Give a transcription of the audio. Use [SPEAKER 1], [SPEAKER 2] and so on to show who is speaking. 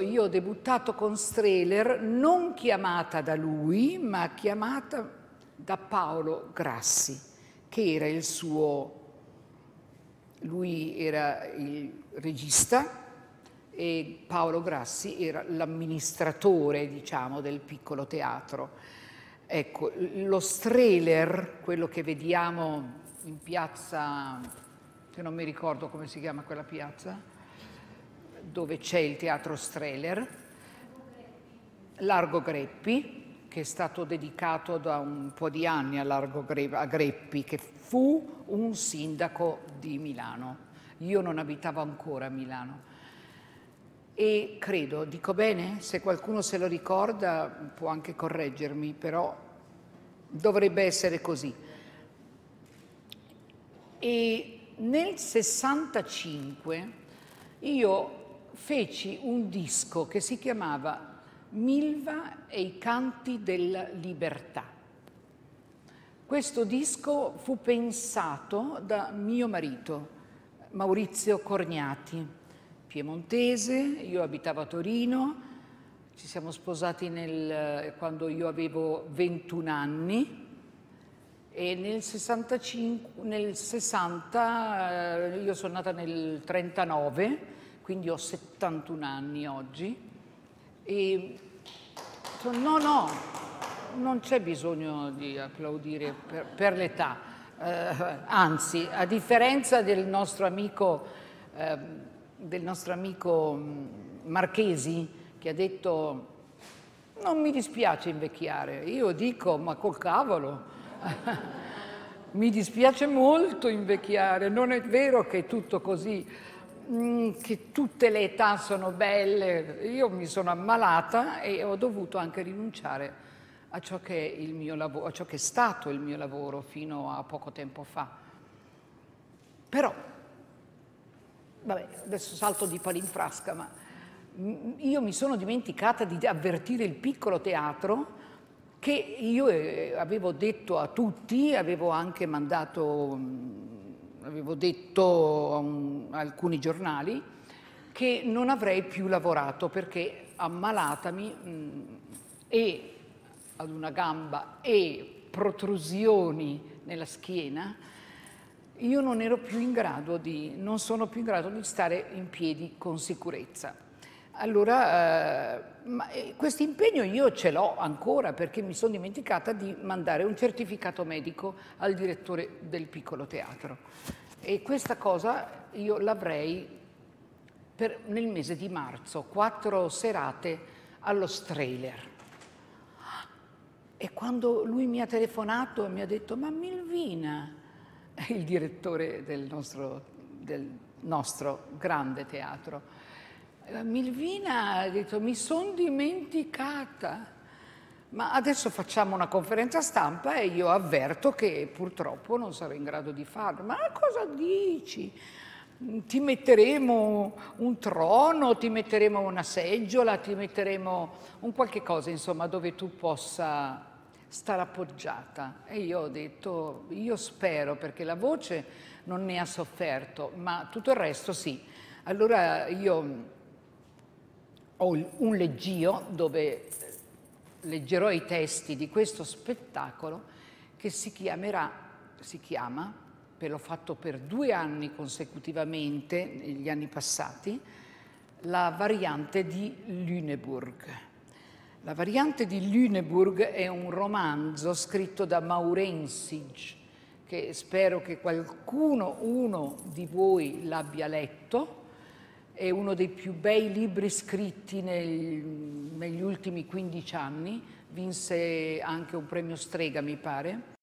[SPEAKER 1] io ho debuttato con Strehler non chiamata da lui, ma chiamata da Paolo Grassi, che era il suo... Lui era il regista e Paolo Grassi era l'amministratore, diciamo, del piccolo teatro. Ecco, lo Strehler, quello che vediamo in piazza, che non mi ricordo come si chiama quella piazza, dove c'è il teatro Strehler, Largo Greppi, che è stato dedicato da un po' di anni a Greppi, che fu un sindaco di Milano. Io non abitavo ancora a Milano. E credo, dico bene, se qualcuno se lo ricorda può anche correggermi, però dovrebbe essere così. E nel 65 io feci un disco che si chiamava Milva e i canti della libertà. Questo disco fu pensato da mio marito, Maurizio Corgnati, piemontese. Io abitavo a Torino, ci siamo sposati quando io avevo 21 anni e nel 60, io sono nata nel 39, quindi ho 71 anni oggi. E no, non c'è bisogno di applaudire per l'età, anzi, a differenza del nostro amico Marchesi, che ha detto non mi dispiace invecchiare, io dico ma col cavolo, mi dispiace molto invecchiare, non è vero che è tutto così, che tutte le età sono belle. Io mi sono ammalata e ho dovuto anche rinunciare a ciò che è il mio lavoro, a ciò che è stato il mio lavoro fino a poco tempo fa. Però, vabbè, adesso salto di palo in frasca, ma io mi sono dimenticata di avvertire il piccolo teatro che io avevo detto a tutti, avevo anche mandato... avevo detto a alcuni giornali che non avrei più lavorato perché ammalatami e ad una gamba e protrusioni nella schiena, io non sono più in grado di stare in piedi con sicurezza. Allora, questo impegno io ce l'ho ancora perché mi sono dimenticata di mandare un certificato medico al direttore del piccolo teatro. E questa cosa io l'avrei nel mese di marzo, 4 serate allo Strehler. E quando lui mi ha telefonato e mi ha detto ma Milvina, il direttore del nostro grande teatro, Milvina ha detto mi sono dimenticata, ma adesso facciamo una conferenza stampa e io avverto che purtroppo non sarò in grado di farlo. Ma cosa dici? Ti metteremo un trono, ti metteremo una seggiola, ti metteremo un qualche cosa, insomma, dove tu possa stare appoggiata. E io ho detto, io spero, perché la voce non ne ha sofferto, ma tutto il resto sì. Allora io ho un leggio dove leggerò i testi di questo spettacolo che si chiama, l'ho fatto per 2 anni consecutivamente, negli anni passati, La variante di Lüneburg. La variante di Lüneburg è un romanzo scritto da Maurensig, che spero che uno di voi l'abbia letto. È uno dei più bei libri scritti negli ultimi 15 anni, vinse anche un premio Strega, mi pare.